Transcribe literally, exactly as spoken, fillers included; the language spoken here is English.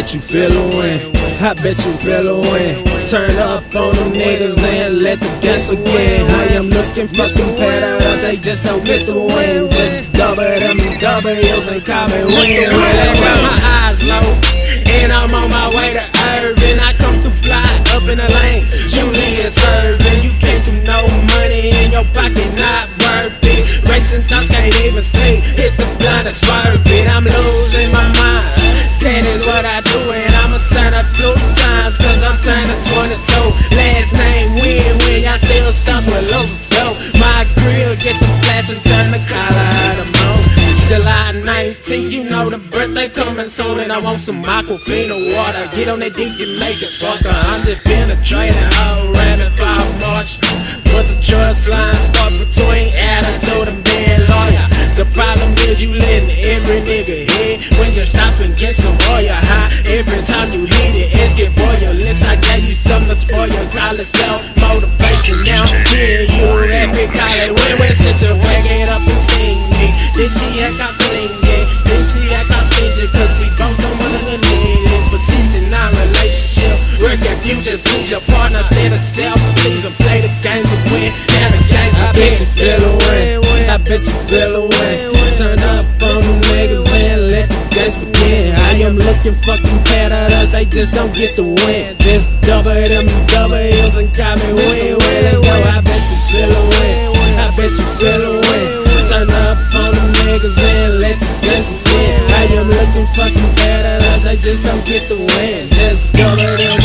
bet you feel a win. I bet you feel a win. Turn up on them niggas and let the dance begin. I am looking for some competitors, they just don't miss a win. Just double them W's and call me win. I got my eyes low, and I'm on my way to Irving. I come through fly up in the lane, Julian serving. You can't do no money in your pocket, not worth it. Racing thoughts can't even sleep, hit the blind and swerve it. I'm losing my mind, that is what I do. And I'ma turn up two times, cause I'm turning twenty-two. Last name win, when y'all still stuck with losers, though. My grill get the flash and turn the collar out of moon. July nineteenth, you know the birthday coming soon. And I want some Aquafina water, get on that deep and make it fucker. I'm just penetrating all rabbit for March. But the trust line start between attitude and being lawyer. The problem is you letting every nigga hit when you stop and get some oil high. Every time you hit it, it's get boilers. I gave you something to spoil your college self motivation. Now me and you epic college win-win situation up and sting me. Then she act out clingy, then she act out stingy, cause we both don't wanna need it. Persistent non-relationship, work at future, please your partner, set a self, please and play the game to win. Now the game to I bet you feel a win, I bet you feel a win. Turn up on them niggas and let the games begin. I am looking for competitors, they just don't get the win. Just double them W's and call me win, win. Let's go, I bet you feel a win, I bet you feel a win. Turn up on them niggas and let the games begin. I am looking for competitors, they just don't get the win. Just double them